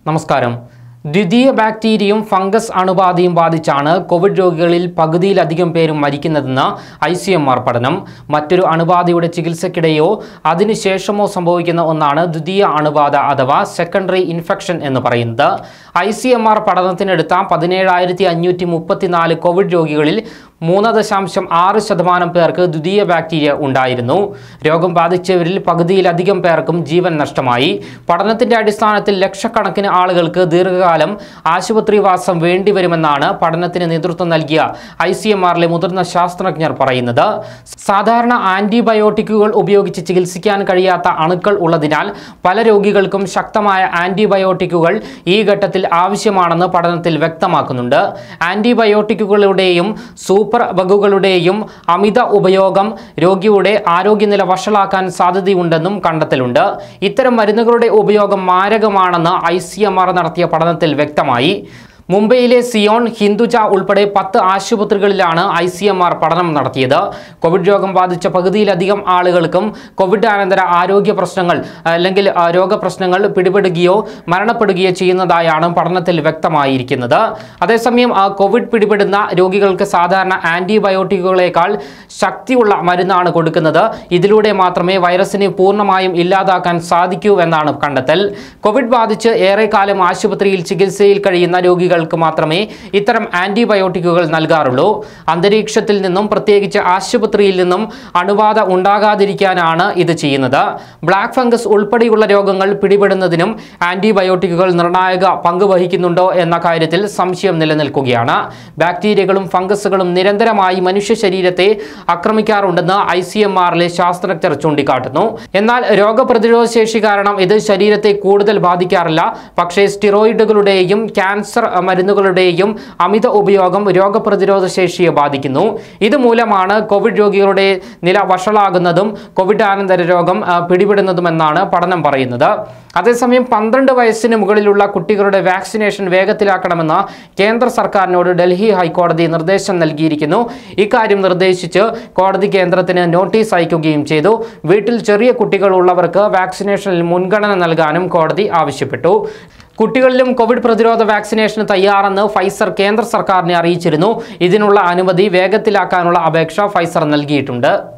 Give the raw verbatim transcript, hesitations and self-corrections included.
നമസ്കാരം. ദ്വിതീയ ബാക്ടീരിയയും fungus അണുബാധയും ബാധിച്ചാണ് Covid രോഗികളിൽ പകുതിയിലധികം പേരും മരിക്കുന്നതെന്ന് ഐ സി എം ആർ പഠനം. മറ്റൊരു അണുബാധയുടെ ചികിത്സയ്ക്കിടെയോ അതിനുശേഷമോ സംഭവിക്കുന്ന ഒന്നാണ് ദ്വിതീയ അണുബാധ അഥവാ സെക്കൻഡറി ഇൻഫെക്ഷൻ എന്ന് പറയുന്നത്. ഐ സി എം ആർ പഠനത്തിനെടുത്ത പതിനേഴായിരത്തി അഞ്ഞൂറ്റി മുപ്പത്തിനാല് കോവിഡ് രോഗികളിൽ മൂന്ന് ദശാംശം ആറ് ശതമാനം പേർക്ക് ദ്വിതീയ ബാക്ടീരിയ ഉണ്ടായിരുന്നു. രോഗം ബാധിച്ചവരിൽ പകുതിയിലധികം പേർക്കും ജീവൻ നഷ്ടമായി. പഠനത്തിന്റെ അടിസ്ഥാനത്തിൽ ലക്ഷക്കണക്കിന് ആളുകൾക്ക് ദീർഘകാലം ആശുപത്രിവാസം വേണ്ടിവരുമെന്നാണ് പഠനത്തിന് നേതൃത്വം നൽകിയ ഐ സി എം ആറിലെ മുതിർന്ന ശാസ്ത്രജ്ഞർ പറയുന്നത്. സാധാരണ ആന്റിബയോട്ടിക്കുകൾ ഉപയോഗിച്ച് ചികിത്സിക്കാൻ കഴിയാത്ത അണുക്കൾ ഉള്ളതിനാൽ പല രോഗികൾക്കും ശക്തമായ ആന്റിബയോട്ടിക്കുകൾ ഈ ഘട്ടത്തിൽ ആവശ്യമാണെന്ന് പഠനത്തിൽ വ്യക്തമാക്കുന്നുണ്ട്. ആന്റിബയോട്ടിക്കുകളുടെയും സൂപ്പർ ബഗുകളുടെയും അമിത ഉപയോഗം രോഗിയുടെ ആരോഗ്യനില വഷളാക്കാൻ സാധ്യതയുണ്ടെന്നും കണ്ടെത്തലുണ്ട്. ഇത്തരം മരുന്നുകളുടെ ഉപയോഗം മാരകമാണെന്ന് ഐ സി എം ആർ നടത്തിയ പഠനത്തിൽ വ്യക്തമായി. മുംബൈയിലെ സിയോൺ, ഹിന്ദുജ ഉൾപ്പെടെ പത്ത് ആശുപത്രികളിലാണ് ഐ സി എം ആർ പഠനം നടത്തിയത്. കോവിഡ് രോഗം ബാധിച്ച പകുതിയിലധികം ആളുകൾക്കും കോവിഡ് അനന്തര ആരോഗ്യ പ്രശ്നങ്ങൾ അല്ലെങ്കിൽ രോഗപ്രശ്നങ്ങൾ പിടിപെടുകയോ മരണപ്പെടുകയോ ചെയ്യുന്നതായാണ് പഠനത്തിൽ വ്യക്തമായിരിക്കുന്നത്. അതേസമയം കോവിഡ് പിടിപെടുന്ന രോഗികൾക്ക് സാധാരണ ആന്റിബയോട്ടിക്കുകളേക്കാൾ ശക്തിയുള്ള മരുന്നാണ് കൊടുക്കുന്നത്. ഇതിലൂടെ മാത്രമേ വൈറസിനെ പൂർണ്ണമായും ഇല്ലാതാക്കാൻ സാധിക്കൂ എന്നാണ് കണ്ടെത്തൽ. കോവിഡ് ബാധിച്ച് ഏറെക്കാലം ആശുപത്രിയിൽ ചികിത്സയിൽ കഴിയുന്ന രോഗികൾ മാത്രമേ ഇത്തരം ആന്റിബയോട്ടിക്കുകൾ നൽകാറുള്ളൂ. അന്തരീക്ഷത്തിൽ നിന്നും പ്രത്യേകിച്ച് ആശുപത്രിയിൽ നിന്നും അണുബാധ ഉണ്ടാകാതിരിക്കാനാണ് ഇത് ചെയ്യുന്നത്. ബ്ലാക്ക് ഫംഗസ് ഉൾപ്പെടെയുള്ള രോഗങ്ങൾ പിടിപെടുന്നതിനും ആന്റിബയോട്ടിക്കുകൾ നിർണായക പങ്ക് വഹിക്കുന്നുണ്ടോ എന്ന കാര്യത്തിൽ സംശയം നിലനിൽക്കുകയാണ്. ബാക്ടീരിയകളും ഫംഗസുകളും നിരന്തരമായി മനുഷ്യ ശരീരത്തെ ആക്രമിക്കാറുണ്ടെന്ന് ഐ സി എം ആറിലെ ശാസ്ത്രജ്ഞർ ചൂണ്ടിക്കാട്ടുന്നു. എന്നാൽ രോഗപ്രതിരോധ ശേഷി കാരണം ഇത് ശരീരത്തെ കൂടുതൽ ബാധിക്കാറില്ല. പക്ഷേ സ്റ്റിറോയിഡുകളുടെയും ക്യാൻസർ മരുന്നുകളുടെയും അമിത ഉപയോഗം രോഗപ്രതിരോധ ശേഷിയെ ബാധിക്കുന്നു. ഇതുമൂലമാണ് കോവിഡ് രോഗികളുടെ നില വഷളാകുന്നതും കോവിഡ് അനന്തര രോഗം പിടിപെടുന്നതുമെന്നാണ് പഠനം പറയുന്നത്. അതേസമയം പന്ത്രണ്ട് വയസ്സിന് മുകളിലുള്ള കുട്ടികളുടെ വാക്സിനേഷൻ വേഗത്തിലാക്കണമെന്ന് കേന്ദ്ര സർക്കാരിനോട് ഡൽഹി ഹൈക്കോടതി നിർദ്ദേശം നൽകിയിരിക്കുന്നു. ഇക്കാര്യം നിർദ്ദേശിച്ച് കോടതി കേന്ദ്രത്തിന് നോട്ടീസ് അയക്കുകയും ചെയ്തു. വീട്ടിൽ ചെറിയ കുട്ടികൾ ഉള്ളവർക്ക് വാക്സിനേഷനിൽ മുൻഗണന നൽകാനും കോടതി ആവശ്യപ്പെട്ടു. കുട്ടികളിലും കോവിഡ് പ്രതിരോധ വാക്സിനേഷന് തയ്യാറെന്ന് ഫൈസർ കേന്ദ്ര സർക്കാരിനെ അറിയിച്ചിരുന്നു. ഇതിനുള്ള അനുമതി വേഗത്തിലാക്കാനുള്ള അപേക്ഷ ഫൈസർ നൽകിയിട്ടുണ്ട്.